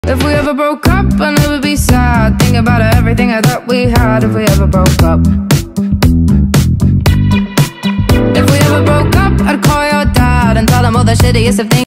If we ever broke up, I'd never be sad. Think about everything I thought we had. If we ever broke up. If we ever broke up, I'd call your dad and tell him all the shittiest of things.